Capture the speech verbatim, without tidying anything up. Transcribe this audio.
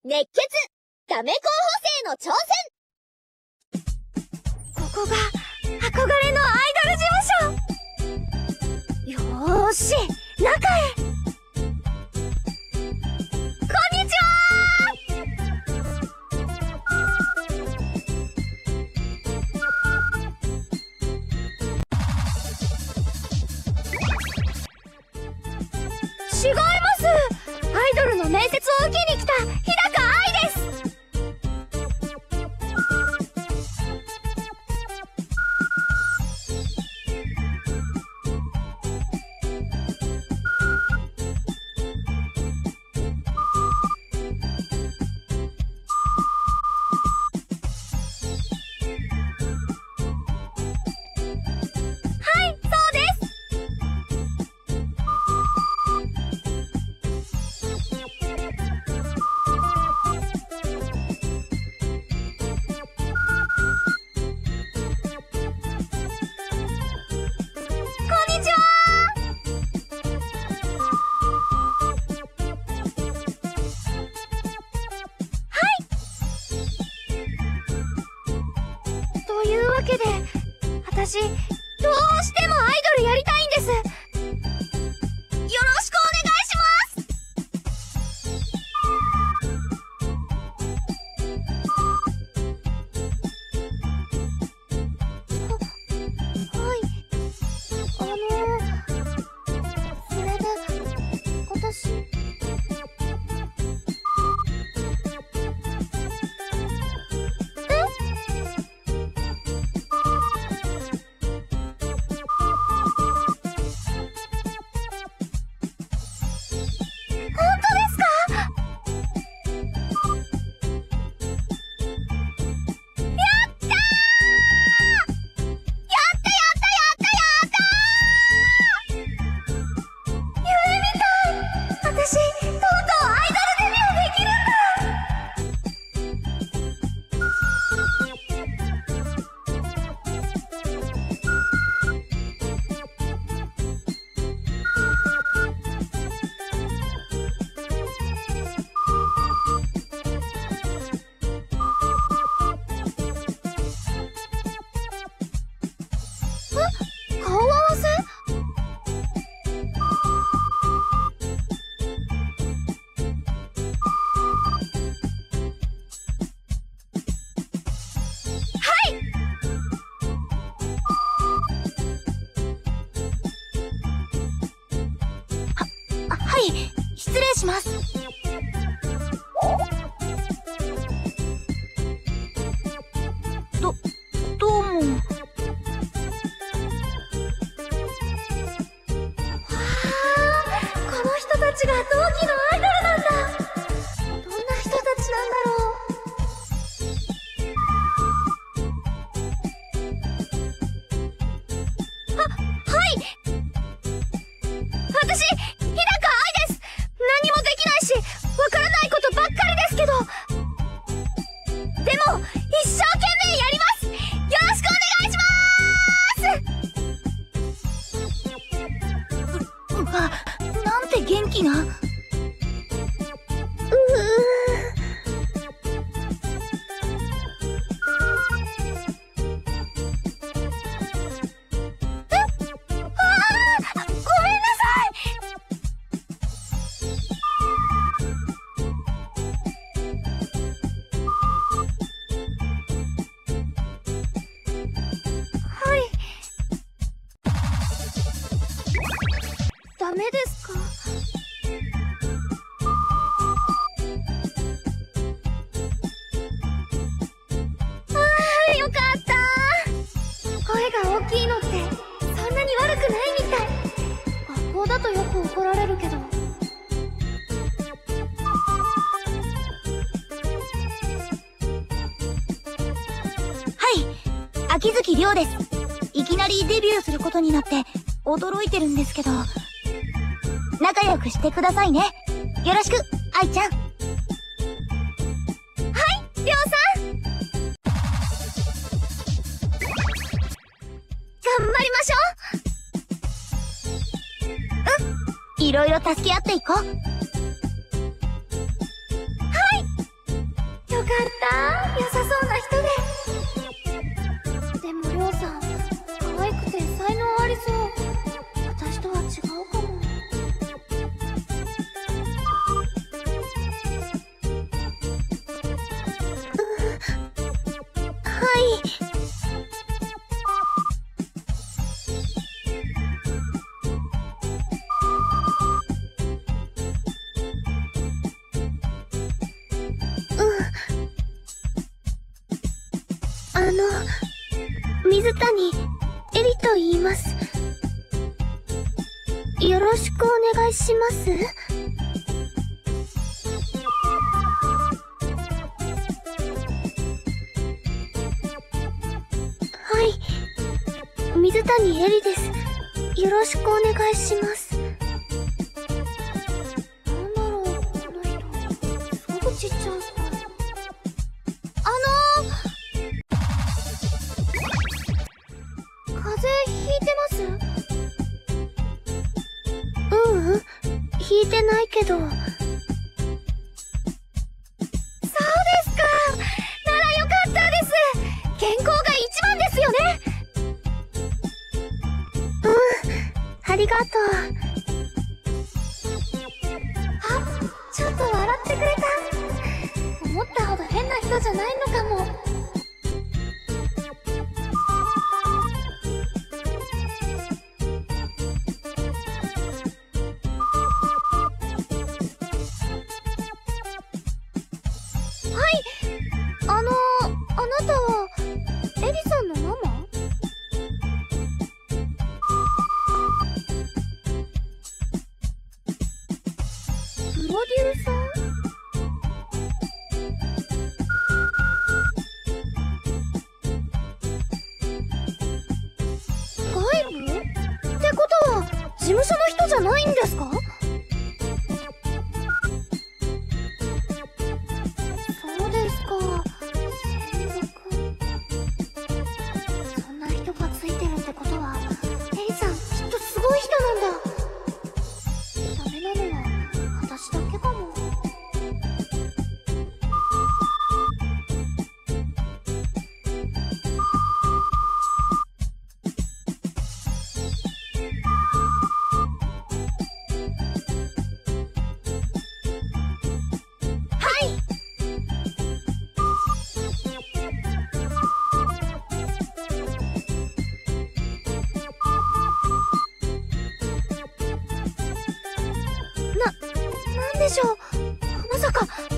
熱血ダメ候補生の挑戦。ここが憧れのアイドル事務所。よーし、中へ。こんにちは。違います。アイドルの面接を受けに来た日高愛です。というわけで、私、どうしてもアイドルやりたいんです。よろしくお願いします。は、はい。あのー、それで、私、失礼します。ど、どうも。わあ、この人たちが同期のアイドルなんだ。どんな人たちなんだろう。あ、はい。私、日高愛です。何もできないし、わからないことばっかりですけど。でも、一生懸命やります。よろしくお願いします。う、うわ、なんて元気な。ううダメですか？ああ、よかった。声が大きいのってそんなに悪くないみたい。学校だとよく怒られるけど。はい、秋月亮です。いきなりデビューすることになって驚いてるんですけど。仲良くしてくださいね。よろしく、愛ちゃん。はい、りょうさん。頑張りましょう。うん、いろいろ助け合っていこう。はい、 った良さそうな人で。でもりょうさん可愛くて才能ありそう。私とは違うかも。 はい。あの、水谷エリと言います。よろしくお願いします。はい、水谷エリです。よろしくお願いします。 なんだろう、この人。すごくちっちゃい。あのー風邪ひいてます？ ううん、ひいてないけど。 そうですか。ならよかったです。健康が一番ですよね。 うん、ありがとう。 あ、ちょっと笑ってくれた。思ったほど変な人じゃないのかも。あのー、あなたはエリさんのママ？プロデューサー？外部？ってことは事務所の人じゃないんですか？そうですか。そんな人がついてるってことはエリさんきっとすごい人なんだ。ダメなのは私だけかも。な、なんでしょう。まさか